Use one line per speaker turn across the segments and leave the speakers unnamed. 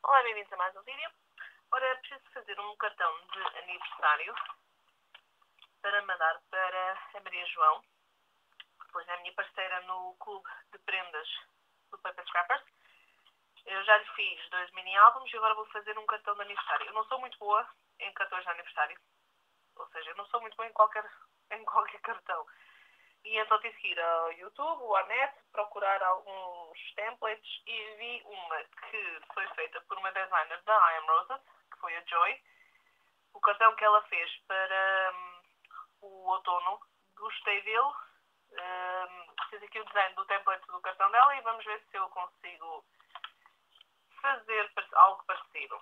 Olá, bem-vindos a mais um vídeo. Ora, preciso fazer um cartão de aniversário para mandar para a Maria João, pois é a minha parceira no clube de prendas do Paper Scrappers. Eu já lhe fiz 2 mini-álbuns e agora vou fazer um cartão de aniversário. Eu não sou muito boa em cartões de aniversário, ou seja, eu não sou muito boa em qualquer cartão. E então tive que ir ao YouTube ou à net, procurar alguns templates e vi uma que foi feita por uma designer da I Am Roses, que foi a Joy. O cartão que ela fez para o outono, gostei dele. Fiz aqui o design do template do cartão dela e vamos ver se eu consigo fazer algo parecido.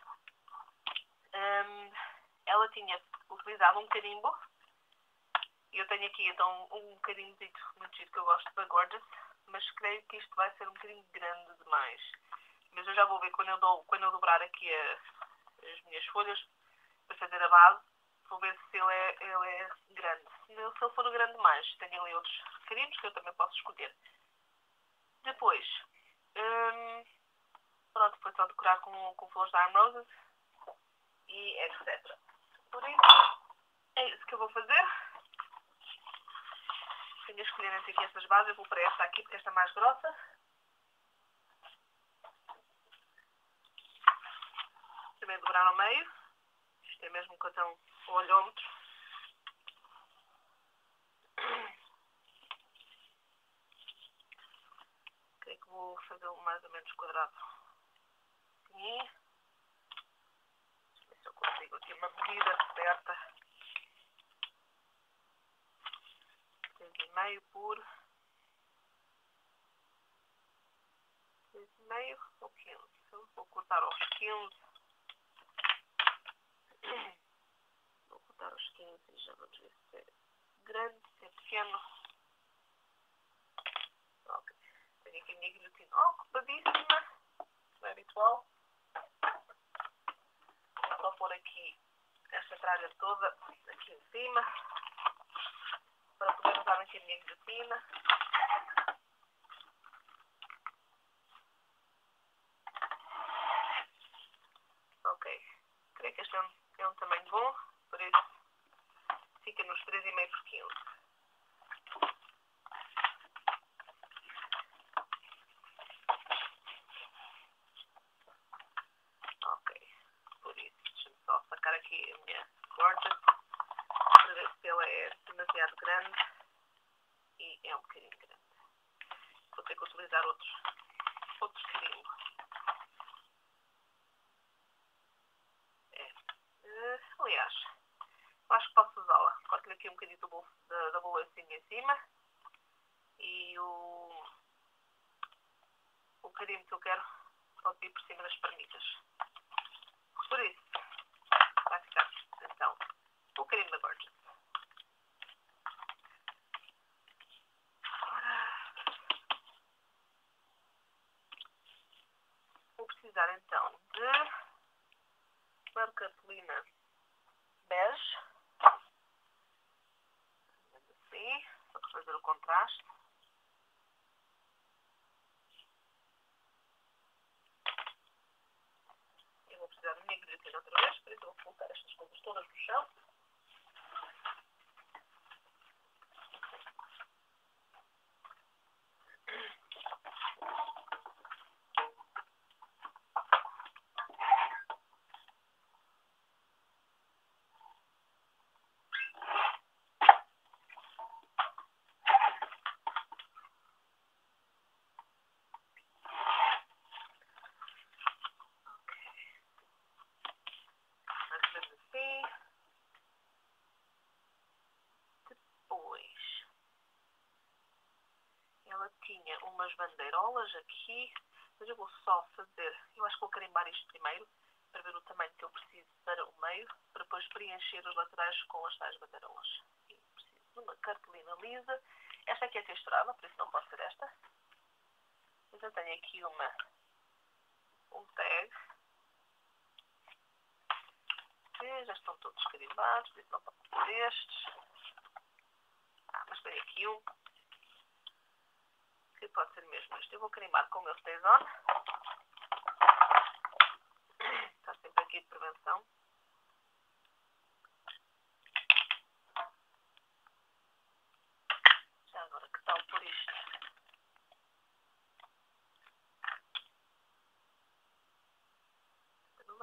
Ela tinha utilizado um carimbo. Eu tenho aqui então um carimbozito muito giro que eu gosto da Gorgeous, mas creio que isto vai ser um bocadinho grande demais. Mas eu já vou ver quando eu dobrar aqui as minhas folhas para fazer a base, vou ver se ele é grande. Se ele for grande demais, tenho ali outros carimbos que eu também posso escolher. Depois, pronto, foi só decorar com flores da I Am Roses e etc. Por isso, é isso que eu vou fazer. Tenho a escolher entre aqui estas bases. Eu vou para esta aqui porque esta é mais grossa. Também dobrar ao meio. Isto é mesmo um cartão olhómetro. Creio que vou fazê-lo mais ou menos quadrado. Assim. Deixa eu ver se eu consigo aqui uma medida certa. 3,5 por 3,5 ou 15. Vou cortar aos 15. Vou cortar aos 15 e já vamos ver se é grande, se é pequeno. Ok. Tenho aqui a minha guilhotina ocupadíssima. Não é habitual. Vou só pôr aqui esta tralha toda aqui em cima para poder usar aqui a minha guilhotina. Ok. Creio que este é um tamanho bom, por isso fica nos 3,5 por 15. Ok. Por isso, deixa-me só sacar aqui a minha Gorgeous para ver se ela é demasiado grande. E é um bocadinho grande. Vou ter que utilizar outros carimbos. Aliás, acho que posso usá-la. Corto-lhe aqui um bocadinho da bolachinha em cima. E o carimbo que eu quero pode vir por cima das pernitas. Por isso, vai ficar então o carimbo da Gorgeous. Vou precisar então de uma cartolina bege. Assim, só para fazer o contraste. Eu vou precisar da minha guilhotina outra vez, por isso eu vou colocar estas coisas todas no chão. Assim. Depois, ela tinha umas bandeirolas aqui, mas eu vou só fazer, eu acho que vou carimbar isto primeiro, para ver o tamanho que eu preciso para o meio, para depois preencher os laterais com as tais bandeirolas. E preciso de uma cartolina lisa. Esta aqui é texturada, por isso não pode ser esta. Mas eu tenho aqui um tag. E já estão todos carimbados, por isso não pode ser estes. Mas tem aqui um que pode ser mesmo este. Eu vou carimbar com o meu Stay On.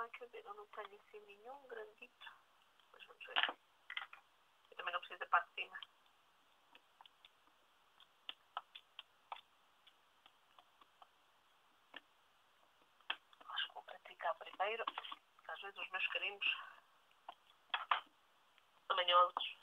vai caber. Eu não tenho assim nenhum grandito. Mas vamos ver. Eu também não preciso da parte de cima. Acho que vou praticar primeiro. Às vezes os meus carimbos são manhosos.